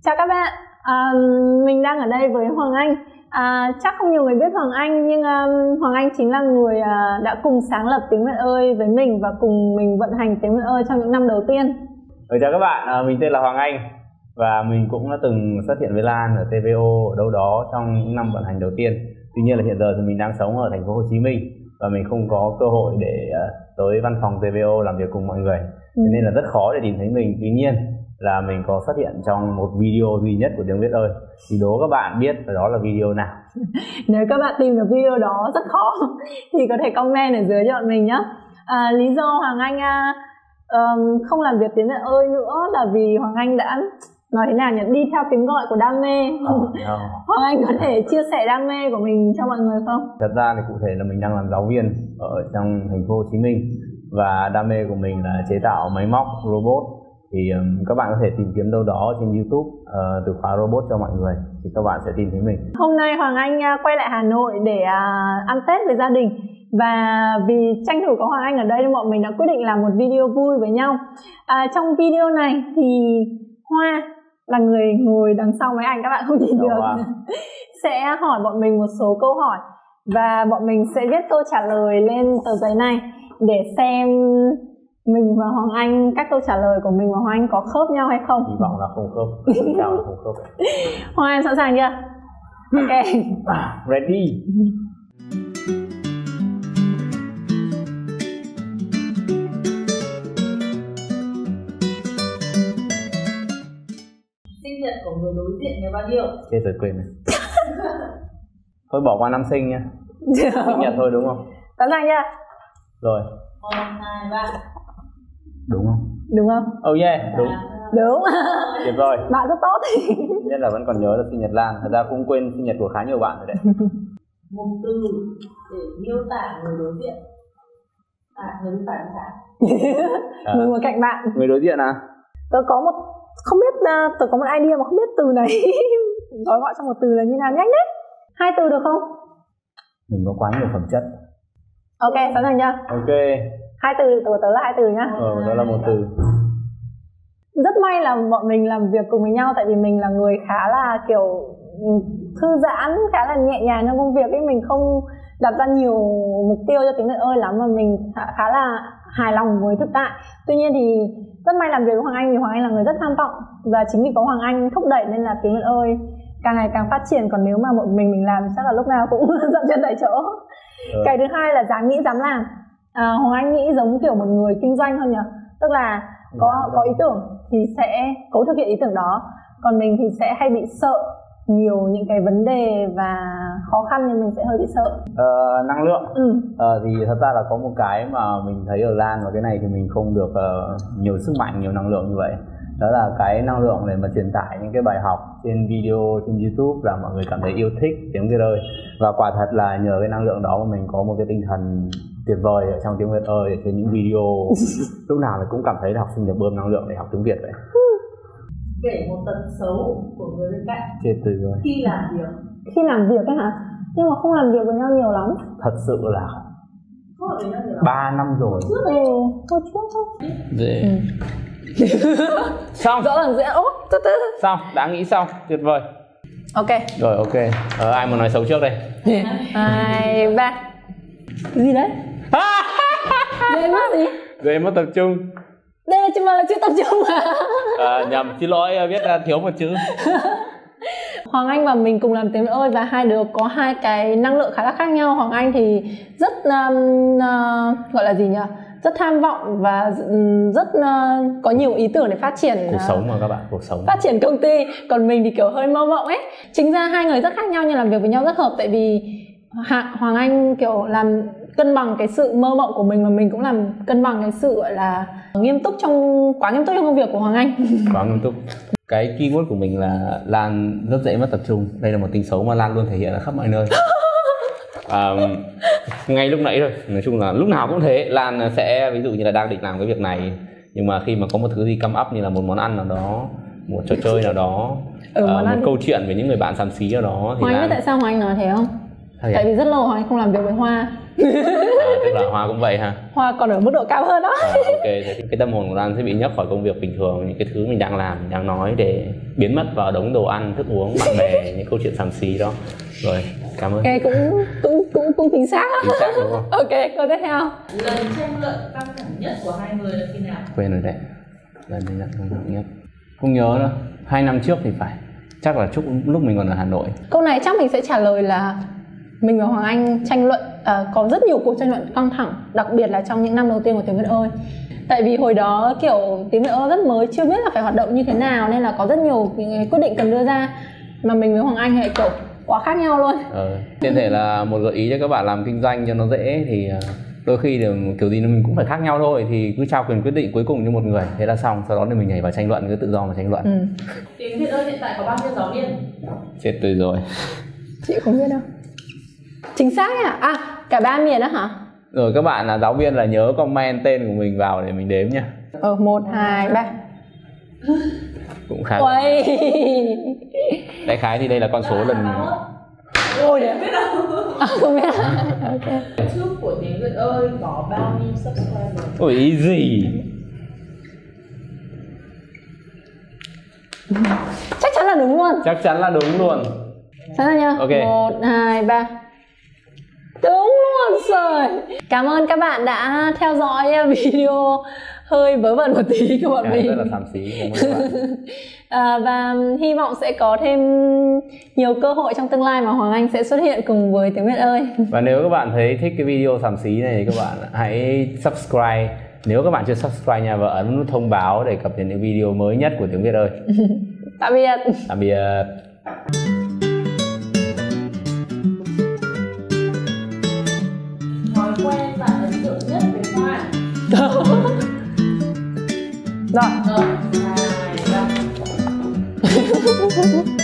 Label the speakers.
Speaker 1: Chào các bạn, mình đang ở đây với Hoàng Anh. Chắc không nhiều người biết Hoàng Anh, nhưng Hoàng Anh chính là người đã cùng sáng lập Tieng Viet Oi với mình và cùng mình vận hành Tieng Viet Oi trong những năm đầu tiên.
Speaker 2: Chào các bạn, mình tên là Hoàng Anh và mình cũng đã từng xuất hiện với Lan ở TVO ở đâu đó trong những năm vận hành đầu tiên. Tuy nhiên là hiện giờ thì mình đang sống ở thành phố Hồ Chí Minh và mình không có cơ hội để tới văn phòng TVO làm việc cùng mọi người, cho nên là rất khó để tìm thấy mình. Tuy nhiên là mình có xuất hiện trong một video duy nhất của Tieng Viet Oi. Thì đố các bạn biết đó là video nào?
Speaker 1: Nếu các bạn tìm được video đó rất khó thì có thể comment ở dưới cho bọn mình nhé. Lý do Hoàng Anh không làm việc Tieng Viet Oi nữa là vì Hoàng Anh đã nói thế nào nhỉ, đi theo tiếng gọi của đam mê. Hoàng Anh có thể chia sẻ đam mê của mình cho mọi người không?
Speaker 2: Thật ra thì cụ thể là mình đang làm giáo viên ở trong thành phố Hồ Chí Minh và đam mê của mình là chế tạo máy móc robot. Thì các bạn có thể tìm kiếm đâu đó trên YouTube từ khóa robot cho mọi người thì các bạn sẽ tìm thấy mình. Hôm
Speaker 1: nay Hoàng Anh quay lại Hà Nội để ăn Tết với gia đình, và vì tranh thủ có Hoàng Anh ở đây nên bọn mình đã quyết định làm một video vui với nhau. Trong video này thì Hoa là người ngồi đằng sau máy ảnh, các bạn không nhìn được, sẽ hỏi bọn mình một số câu hỏi và bọn mình sẽ viết câu trả lời lên tờ giấy này để xem mình và Hoàng Anh, các câu trả lời của mình và Hoàng Anh có khớp nhau hay không.
Speaker 2: Hy vọng là không khớp. Chào là không khớp.
Speaker 1: Hoàng Anh sẵn sàng chưa? Ok.
Speaker 2: Ready.
Speaker 3: Sinh nhật của người đối diện là bao nhiêu?
Speaker 2: Chết rồi, quên rồi. Thôi bỏ qua năm sinh nha. Sinh nhật thôi đúng không?
Speaker 1: Sẵn sàng chưa?
Speaker 2: Rồi.
Speaker 3: 1, 2, 3.
Speaker 2: Đúng không?
Speaker 1: Đúng không?
Speaker 2: Oh yeah, đúng.
Speaker 1: Đúng.
Speaker 2: Tuyệt rồi.
Speaker 1: Bạn rất tốt.
Speaker 2: Nhất là vẫn còn nhớ là sinh nhật Lan. Thật ra cũng quên sinh nhật của khá nhiều bạn rồi đấy.
Speaker 3: Một từ để miêu tả người đối diện. Người đối diện hả?
Speaker 1: Người ngồi cạnh bạn.
Speaker 2: Người đối diện à?
Speaker 1: Tớ có một, không biết, tớ có một idea mà không biết từ này gói gọi trong một từ là như nào. Nhanh đấy. 2 từ được không?
Speaker 2: Mình có quá nhiều phẩm chất.
Speaker 1: Ok, sẵn sàng chưa?
Speaker 2: Ok.
Speaker 1: 2 từ, của tớ là 2 từ nhá.
Speaker 2: Đó là một từ.
Speaker 1: Rất may là bọn mình làm việc cùng với nhau, tại vì mình là người khá là kiểu thư giãn, khá là nhẹ nhàng trong công việc ấy. Mình không đặt ra nhiều mục tiêu cho Tieng Viet Oi lắm, mà mình khá là hài lòng với thực tại. Tuy nhiên thì rất may làm việc với Hoàng Anh vì Hoàng Anh là người rất tham vọng, và chính vì có Hoàng Anh thúc đẩy nên là Tieng Viet Oi càng ngày càng phát triển. Còn nếu mà một mình làm chắc là lúc nào cũng dậm chân tại chỗ. Cái thứ hai là dám nghĩ dám làm. Hoàng Anh nghĩ giống kiểu một người kinh doanh hơn nhỉ, tức là có ý tưởng thì sẽ cố thực hiện ý tưởng đó, còn mình thì sẽ hay bị sợ nhiều những cái vấn đề và khó khăn nên mình sẽ hơi bị sợ.
Speaker 2: Năng lượng. Thì thật ra là có một cái mà mình thấy ở Lan, và cái này thì mình không được nhiều sức mạnh, nhiều năng lượng như vậy. Đó là cái năng lượng để mà truyền tải những cái bài học trên video, trên YouTube, làm mọi người cảm thấy yêu thích Tieng Viet Oi. Và quả thật là nhờ cái năng lượng đó mà mình có một cái tinh thần tuyệt vời ở trong Tieng Viet Oi, ở trên những video lúc nào mình cũng cảm thấy là học sinh được bơm năng lượng để học tiếng Việt vậy.
Speaker 3: Kể một tật xấu của người bên cạnh.
Speaker 2: Chết từ rồi.
Speaker 3: Khi làm việc.
Speaker 1: Khi làm việc ấy hả? Nhưng mà không làm việc với nhau nhiều lắm.
Speaker 2: Thật sự là 3 năm rồi.
Speaker 1: Thôi trước thôi.
Speaker 2: Dễ. Xong.
Speaker 1: Rõ ràng dễ.
Speaker 2: Xong, đã nghĩ xong, tuyệt vời.
Speaker 1: Ok.
Speaker 2: Rồi, ok. Ai muốn nói xấu trước đây?
Speaker 1: 2, 3. Cái gì đấy? Dễ mất gì?
Speaker 2: Dễ mất tập trung.
Speaker 1: Đây là chữ tập trung à?
Speaker 2: Nhầm, xin lỗi, biết là thiếu một chữ.
Speaker 1: Hoàng Anh và mình cùng làm Tieng Viet Oi và hai đứa có hai cái năng lượng khá là khác nhau. Hoàng Anh thì rất gọi là gì nhỉ? Rất tham vọng và rất có nhiều ý tưởng để phát triển
Speaker 2: cuộc sống mà các bạn, cuộc sống,
Speaker 1: phát triển công ty. Còn mình thì kiểu hơi mơ mộng ấy. Chính ra hai người rất khác nhau nhưng làm việc với nhau rất hợp, tại vì Hoàng Anh kiểu làm cân bằng cái sự mơ mộng của mình, và mình cũng làm cân bằng cái sự gọi là quá nghiêm túc trong công việc của Hoàng Anh.
Speaker 2: Quá nghiêm túc. Cái keyword của mình là Lan rất dễ mất tập trung. Đây là một tính xấu mà Lan luôn thể hiện ở khắp mọi nơi. Ngay lúc nãy rồi, nói chung là lúc nào cũng thế. Lan sẽ ví dụ như là đang định làm cái việc này, nhưng mà khi mà có một thứ gì come up như là một món ăn nào đó, một trò chơi nào đó, một câu chuyện về những người bạn xàm xí nào đó thì
Speaker 1: Hoàng Anh biết tại sao Hoàng Anh nói thế không? Tại vì rất lâu Hoàng Anh không làm việc với Hoa.
Speaker 2: Tức là Hoa cũng vậy ha.
Speaker 1: Hoa còn ở mức độ cao hơn đó.
Speaker 2: Ok, thế thì cái tâm hồn của Lan sẽ bị nhấc khỏi công việc bình thường, những cái thứ mình đang làm, đang nói, để biến mất vào đống đồ ăn, thức uống, bạn bè, những câu chuyện xàm xí đó. Rồi, cảm ơn.
Speaker 1: Ok, cũng chính xác.
Speaker 2: Chính xác đúng không?
Speaker 1: Ok, câu tiếp theo.
Speaker 3: Lần tranh luận căng thẳng nhất của hai người là khi nào?
Speaker 2: Quên rồi đấy. Lần tranh luận căng thẳng nhất không nhớ nữa. 2 năm trước thì phải. Chắc là lúc mình còn ở Hà Nội.
Speaker 1: Câu này chắc mình sẽ trả lời là mình và Hoàng Anh tranh luận, có rất nhiều cuộc tranh luận căng thẳng, đặc biệt là trong những năm đầu tiên của Tieng Viet Oi. Tại vì hồi đó kiểu Tieng Viet Oi rất mới, chưa biết là phải hoạt động như thế nào, nên là có rất nhiều quyết định cần đưa ra mà mình với Hoàng Anh lại kiểu quá khác nhau luôn.
Speaker 2: Tiện thể là một gợi ý cho các bạn làm kinh doanh cho nó dễ, thì đôi khi thì kiểu gì mình cũng phải khác nhau thôi, thì cứ trao quyền quyết định cuối cùng cho một người, thế là xong, sau đó thì mình nhảy vào tranh luận, cứ tự do mà tranh luận.
Speaker 3: Tieng Viet Oi hiện tại có bao nhiêu giáo viên?
Speaker 2: Chết tôi rồi.
Speaker 1: Chị không biết đâu. Chính xác à? Cả 3 miền đó hả?
Speaker 2: Rồi các bạn là giáo viên là nhớ comment tên của mình vào để mình đếm nha.
Speaker 1: 1, 2, 3.
Speaker 2: Cũng khá.
Speaker 1: Ôi.
Speaker 2: Đại khái thì đây là con số lần.
Speaker 1: Ôi đấy. Không biết. Ok.
Speaker 3: YouTube của Tieng Viet Oi có bao nhiêu subscriber?
Speaker 2: Ôi ý gì?
Speaker 1: Chắc chắn là đúng luôn.
Speaker 2: Chắc chắn là đúng luôn.
Speaker 1: Sẵn sàng nha.
Speaker 2: Ok.
Speaker 1: 1, 2, 3. Đúng luôn rồi. Cảm ơn các bạn đã theo dõi video hơi vớ vẩn một tí của bọn mình.
Speaker 2: Rất là xàm xí. Cảm ơn các bạn.
Speaker 1: Và hy vọng sẽ có thêm nhiều cơ hội trong tương lai mà Hoàng Anh sẽ xuất hiện cùng với Tieng Viet Oi.
Speaker 2: Và nếu các bạn thấy thích cái video xàm xí này thì các bạn hãy subscribe. Nếu các bạn chưa subscribe nha, và ấn nút thông báo để cập nhật những video mới nhất của Tieng Viet Oi.
Speaker 1: Tạm biệt.
Speaker 2: Tạm biệt.
Speaker 3: Thói quen và ấn tượng nhất với Hoa.
Speaker 1: Rồi.
Speaker 3: 1, 2, 3.